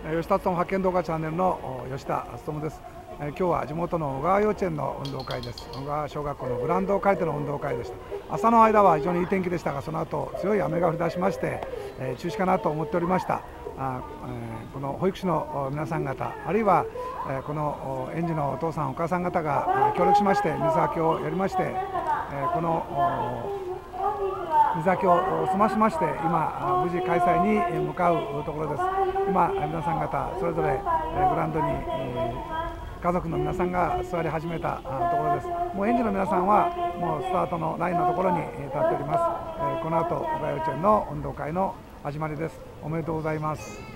吉田勉発見動画チャンネルの吉田勉です。今日は地元の小川幼稚園の運動会です。小川小学校のグラウンドを借りての運動会でした。朝の間は非常にいい天気でしたが、その後強い雨が降り出しまして、中止かなと思っておりました。この保育士の皆さん方、あるいはこの園児のお父さんお母さん方が協力しまして水はけをやりまして、この水はけを済ましまして、今無事開催に向かうところです。今皆さん方それぞれグラウンドに家族の皆さんが座り始めたところです。もう園児の皆さんはもうスタートのラインのところに立っております。この後小川幼稚園の運動会の始まりです。おめでとうございます。